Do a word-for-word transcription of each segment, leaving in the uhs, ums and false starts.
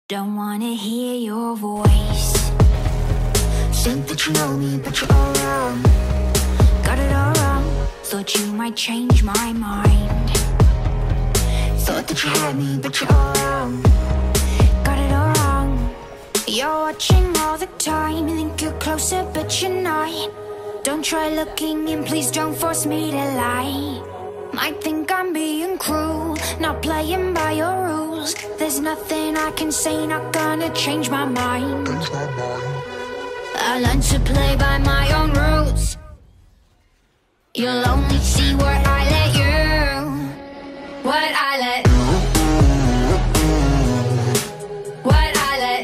Don't wanna hear your voice. Think that you know me, but you're all wrong. Got it all wrong. Thought you might change my mind. Thought that you had me, but you're all wrong. Got it all wrong. You're watching all the time. You think you're closer, but you're not. Don't try looking in, please don't force me to lie. Might think I'm being cruel, not playing by your rules. There's nothing I can say, not gonna change my mind. I learned to play by my own rules. You'll only see what I let you, what I let, what I let.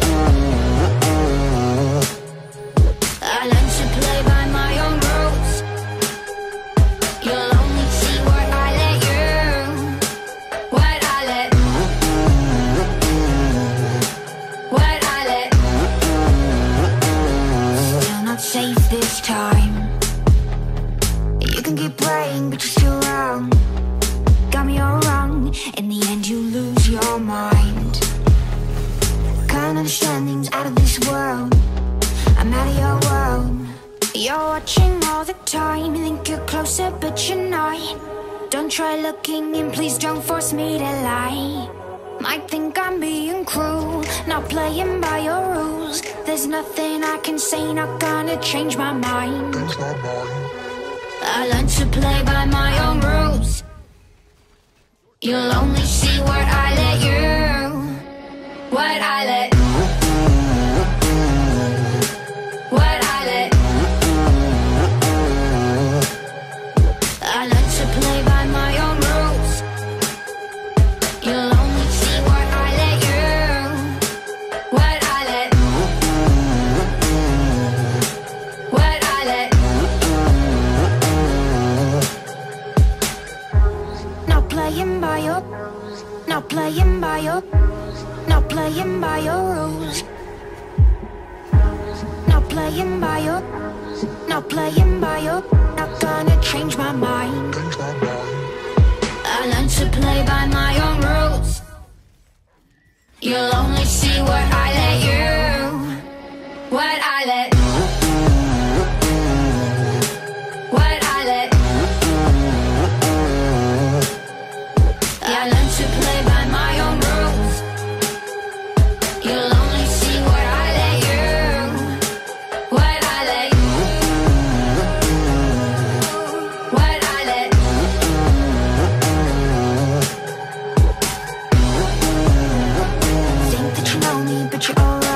I learned to play by my own rules. You'll only see what I let you, what I let, what I let. Still not safe this time. You can keep praying, but you're still wrong. Got me all wrong. In the end, you lose your mind. Can't understand things out of this world. I'm out of your world. You're watching all the time. You think you're closer, but you're not. Don't try looking in, please don't force me to lie. Might think I'm being cruel, not playing by your rules. There's nothing I can say, not gonna change my mind. I learned to play by my own rules. You'll only see what I let you, what I let, what I let. I learned to play by my own rules. You'll only see what I let you, what I let, what I let. Not playing by your, not playing by your, not playing by your rules. Not playing by your, not playing by your, not gonna change my mind. I learned to play by my own rules. You'll only see what I let you, what I let, what I let. I learned to play by my own rules. You'll only see what I let you, what I let, what I let. Think that you know me, but you're all